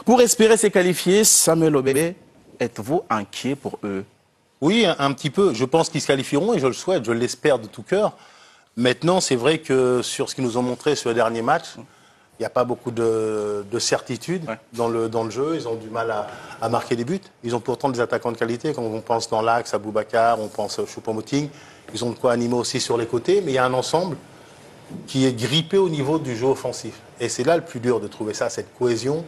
Pour espérer se qualifier, Samuel Obebe, êtes-vous inquiet pour eux? Oui, un petit peu. Je pense qu'ils se qualifieront et je le souhaite, je l'espère de tout cœur. Maintenant, c'est vrai que sur ce qu'ils nous ont montré sur le dernier match, il n'y a pas beaucoup de certitude dans le jeu. Ils ont du mal à marquer des buts. Ils ont pourtant des attaquants de qualité, comme on pense dans l'axe à Boubacar, on pense à Choupo-Moting. Ils ont de quoi animer aussi sur les côtés, mais il y a un ensemble qui est grippé au niveau du jeu offensif. Et c'est là le plus dur de trouver ça, cette cohésion,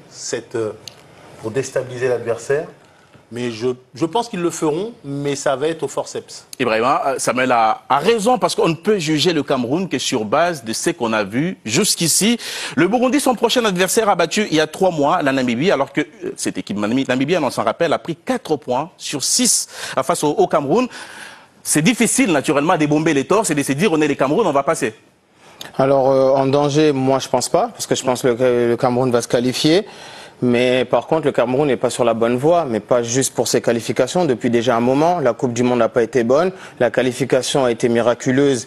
pour déstabiliser l'adversaire. Mais je pense qu'ils le feront, mais ça va être au forceps. Ibrahima, Samuel a raison parce qu'on ne peut juger le Cameroun que sur base de ce qu'on a vu jusqu'ici. Le Burundi, son prochain adversaire, a battu il y a 3 mois la Namibie, alors que cette équipe namibienne, on s'en rappelle, a pris 4 points sur 6 face au Cameroun. C'est difficile, naturellement, de bomber les torses et de se dire on est les Cameroun, on va passer. Alors, en danger, moi, je pense pas, parce que je pense que le Cameroun va se qualifier. Mais par contre, le Cameroun n'est pas sur la bonne voie, mais pas juste pour ses qualifications. Depuis déjà un moment, la Coupe du Monde n'a pas été bonne. La qualification a été miraculeuse.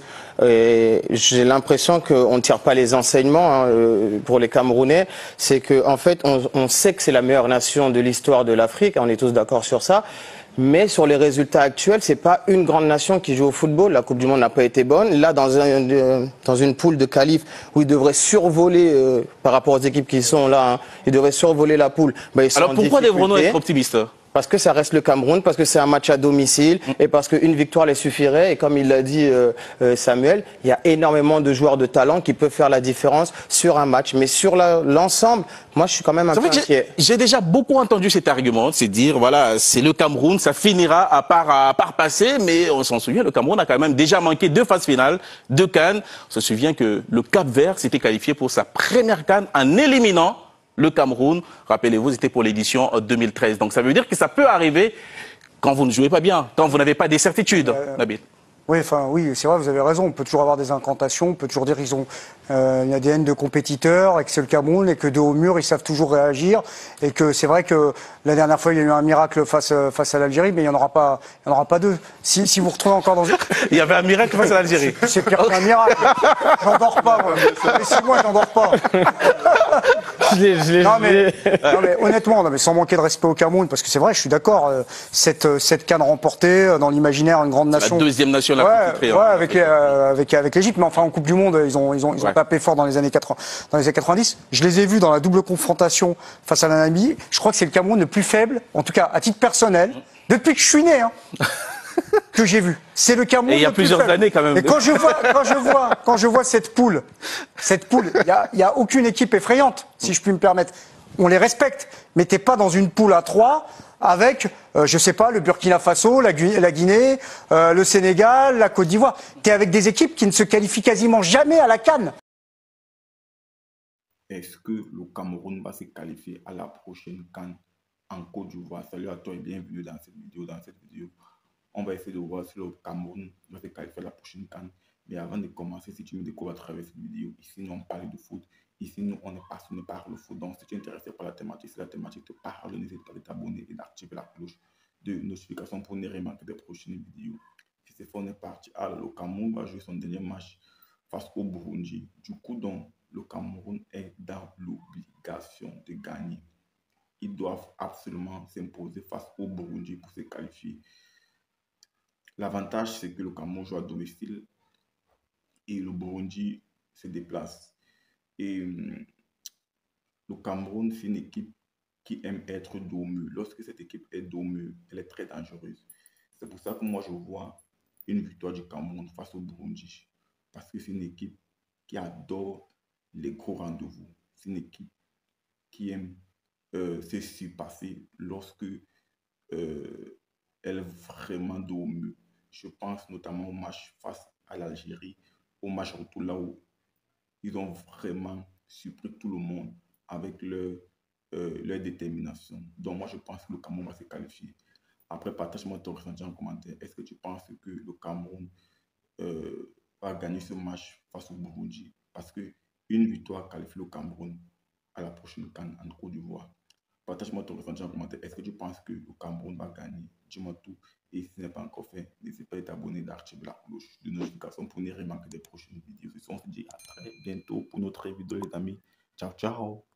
J'ai l'impression qu'on ne tire pas les enseignements pour les Camerounais. C'est que, en fait, on sait que c'est la meilleure nation de l'histoire de l'Afrique. On est tous d'accord sur ça. Mais sur les résultats actuels, c'est pas une grande nation qui joue au football. La Coupe du Monde n'a pas été bonne. Là, dans une poule de qualif où ils devraient survoler par rapport aux équipes qui sont là, ils devraient survoler la poule. Alors pourquoi devrions-nous être optimistes? Parce que ça reste le Cameroun, parce que c'est un match à domicile et parce qu'une victoire les suffirait. Et comme il l'a dit Samuel, il y a énormément de joueurs de talent qui peuvent faire la différence sur un match. Mais sur l'ensemble, moi je suis quand même un peu inquiet. J'ai déjà beaucoup entendu cet argument, c'est dire voilà, c'est le Cameroun, ça finira à part passer, mais on s'en souvient, le Cameroun a quand même déjà manqué 2 phases finales de CAN. On se souvient que le Cap-Vert s'était qualifié pour sa première CAN en éliminant le Cameroun, rappelez-vous, c'était pour l'édition 2013. Donc ça veut dire que ça peut arriver quand vous ne jouez pas bien, quand vous n'avez pas des certitudes, Nabil. Oui, c'est vrai, vous avez raison. On peut toujours avoir des incantations, on peut toujours dire qu'ils ont une ADN de compétiteurs et que c'est le Cameroun et que de haut mur, ils savent toujours réagir. Et que c'est vrai que la dernière fois, il y a eu un miracle face à l'Algérie, mais il n'y en aura pas 2. Si vous retrouvez encore dans... Il y avait un miracle face à l'Algérie. C'est pire qu'un miracle. J'en dors pas, moi. Ça fait 6 mois, j'en dors pas. Non, mais honnêtement, sans manquer de respect au Cameroun, parce que c'est vrai, je suis d'accord, cette CAN remportée dans l'imaginaire, une grande nation. La deuxième nation la plus titrée. Avec l'Égypte, mais enfin en Coupe du Monde, ils ont tapé fort dans les années 90. Je les ai vus dans la double confrontation face à la Namibie. Je crois que c'est le Cameroun le plus faible, en tout cas à titre personnel, depuis que je suis né. Que j'ai vu. C'est le Cameroun. Et il y a plusieurs années quand même. Et quand je vois cette poule, il y a aucune équipe effrayante, si je puis me permettre. On les respecte, mais t'es pas dans une poule à 3 avec, je sais pas, le Burkina Faso, la Guinée, le Sénégal, la Côte d'Ivoire. T'es avec des équipes qui ne se qualifient quasiment jamais à la CAN. Est-ce que le Cameroun va se qualifier à la prochaine CAN en Côte d'Ivoire? Salut à toi et bienvenue dans cette vidéo. On va essayer de voir si le Cameroun va se qualifier à la prochaine CAN. Mais avant de commencer, si tu me découvres à travers cette vidéo, ici nous on parle de foot. Ici nous on est passionné par le foot. Donc si tu es intéressé par la thématique, si la thématique te parle, n'hésite pas à t'abonner et d'activer la cloche de notification pour ne rien manquer des prochaines vidéos. Si c'est fait, on est parti. Alors le Cameroun va jouer son dernier match face au Burundi. Du coup donc, le Cameroun est dans l'obligation de gagner. Ils doivent absolument s'imposer face au Burundi pour se qualifier. L'avantage, c'est que le Cameroun joue à domicile et le Burundi se déplace. Et le Cameroun, c'est une équipe qui aime être dos au mur. Lorsque cette équipe est dos au mur, elle est très dangereuse. C'est pour ça que moi, je vois une victoire du Cameroun face au Burundi. Parce que c'est une équipe qui adore les gros rendez-vous. C'est une équipe qui aime se surpasser lorsque elle est vraiment dos au mur. Je pense notamment au match face à l'Algérie, au match retour là où ils ont vraiment surpris tout le monde avec leur détermination. Donc moi je pense que le Cameroun va se qualifier. Après, partage-moi ton ressenti en commentaire. Est-ce que tu penses que le Cameroun va gagner ce match face au Burundi? Parce qu'une victoire qualifie le Cameroun à la prochaine CAN en Côte d'Ivoire. Partage-moi ton ressenti en commentaire. Est-ce que tu penses que le Cameroun va gagner? Dis-moi tout. Et si ce n'est pas encore fait, n'hésite pas à t'abonner et d'activer la cloche de notification pour ne rien manquer des prochaines vidéos. On se dit à très bientôt pour notre vidéo, les amis. Ciao, ciao.